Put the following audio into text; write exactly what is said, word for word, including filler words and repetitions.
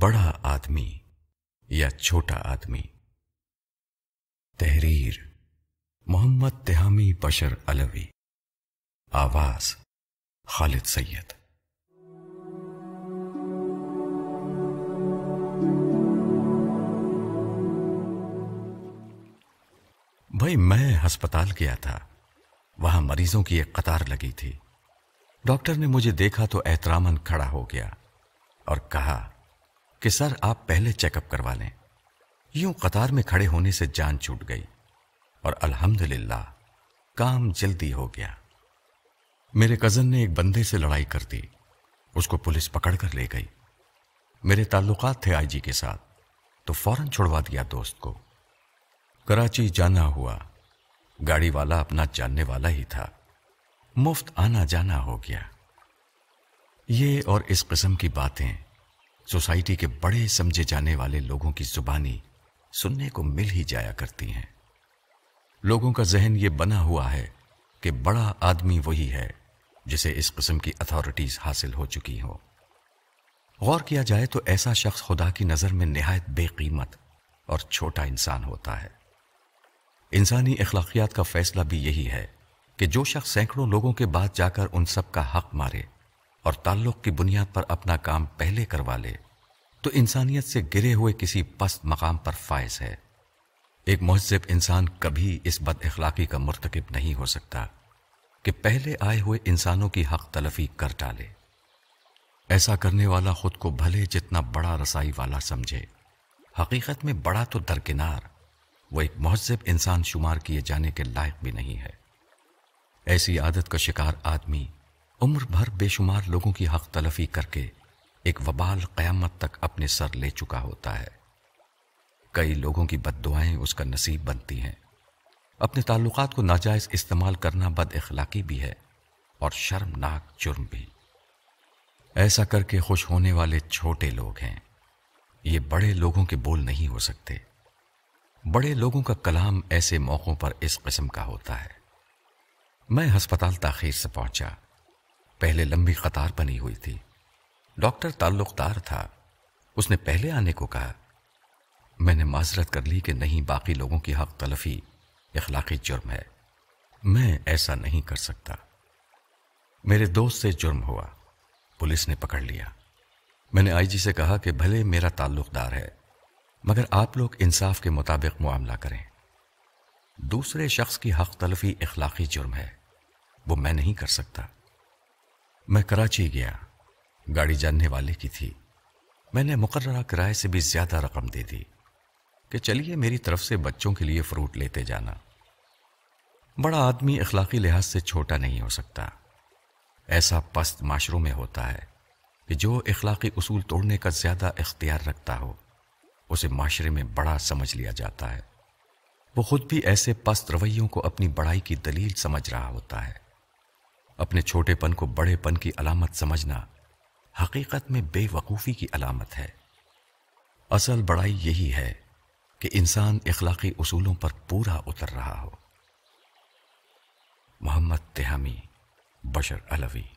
बड़ा आदमी या छोटा आदमी। तहरीर मोहम्मद तिहामी बशर अलवी। आवाज खालिद सैयद। भाई मैं अस्पताल गया था। वहां मरीजों की एक कतार लगी थी। डॉक्टर ने मुझे देखा तो एहतरामन खड़ा हो गया और कहा कि सर आप पहले चेकअप करवा लें। यूं कतार में खड़े होने से जान छूट गई और अल्हम्दुलिल्लाह काम जल्दी हो गया। मेरे कजन ने एक बंदे से लड़ाई कर दी, उसको पुलिस पकड़ कर ले गई। मेरे ताल्लुकात थे आईजी के साथ, तो फौरन छुड़वा दिया दोस्त को। कराची जाना हुआ, गाड़ी वाला अपना जानने वाला ही था, मुफ्त आना जाना हो गया। ये और इस किस्म की बातें सोसाइटी के बड़े समझे जाने वाले लोगों की जुबानी सुनने को मिल ही जाया करती हैं। लोगों का जहन ये बना हुआ है कि बड़ा आदमी वही है जिसे इस किस्म की अथॉरिटीज हासिल हो चुकी हो। गौर किया जाए तो ऐसा शख्स खुदा की नजर में निहायत बेकीमत और छोटा इंसान होता है। इंसानी अखलाकियात का फैसला भी यही है कि जो शख्स सैकड़ों लोगों के बाद जाकर उन सब का हक मारे और ताल्लुक की बुनियाद पर अपना काम पहले करवा ले, तो इंसानियत से गिरे हुए किसी पस्त मकाम पर फायज है। एक मुहज्जब इंसान कभी इस बद अखलाकी का मुर्तकिब नहीं हो सकता कि पहले आए हुए इंसानों की हक तलफी कर डाले। ऐसा करने वाला खुद को भले जितना बड़ा रसाई वाला समझे, हकीकत में बड़ा तो दरकिनार वो एक मुहज्जब इंसान शुमार किए जाने के लायक भी नहीं है। ऐसी आदत का शिकार आदमी उम्र भर बेशुमार लोगों की हक तलफी करके एक वबाल क़यामत तक अपने सर ले चुका होता है। कई लोगों की बद्दुआएं उसका नसीब बनती हैं। अपने ताल्लुकात को नाजायज इस्तेमाल करना बद अखलाकी भी है और शर्मनाक जुर्म भी। ऐसा करके खुश होने वाले छोटे लोग हैं। ये बड़े लोगों के बोल नहीं हो सकते। बड़े लोगों का कलाम ऐसे मौकों पर इस किस्म का होता है। मैं अस्पताल ताखीर से पहुंचा। पहले लंबी कतार बनी हुई थी। डॉक्टर ताल्लुकदार था, उसने पहले आने को कहा। मैंने माजरत कर ली कि नहीं, बाकी लोगों की हक तलफी इखलाकी जुर्म है, मैं ऐसा नहीं कर सकता। मेरे दोस्त से जुर्म हुआ, पुलिस ने पकड़ लिया। मैंने आईजी से कहा कि भले मेरा ताल्लुकदार है, मगर आप लोग इंसाफ के मुताबिक मुआमला करें। दूसरे शख्स की हक तलफी इखलाकी जुर्म है, वो मैं नहीं कर सकता। मैं कराची गया, गाड़ी जानने वाले की थी। मैंने मुकर्ररा किराए से भी ज्यादा रकम दे दी कि चलिए मेरी तरफ से बच्चों के लिए फ्रूट लेते जाना। बड़ा आदमी इखलाकी लिहाज से छोटा नहीं हो सकता। ऐसा पस्त माशरों में होता है कि जो इखलाकी उसूल तोड़ने का ज्यादा इख्तियार रखता हो, उसे माशरे में बड़ा समझ लिया जाता है। वो खुद भी ऐसे पस्त रवैयों को अपनी बड़ाई की दलील समझ रहा होता है। अपने छोटेपन को बड़ेपन की अलामत समझना हकीकत में बेवकूफ़ी की अलामत है। असल बड़ाई यही है कि इंसान इखलाकी उसूलों पर पूरा उतर रहा हो। मोहम्मद तिहामी बशर अलवी।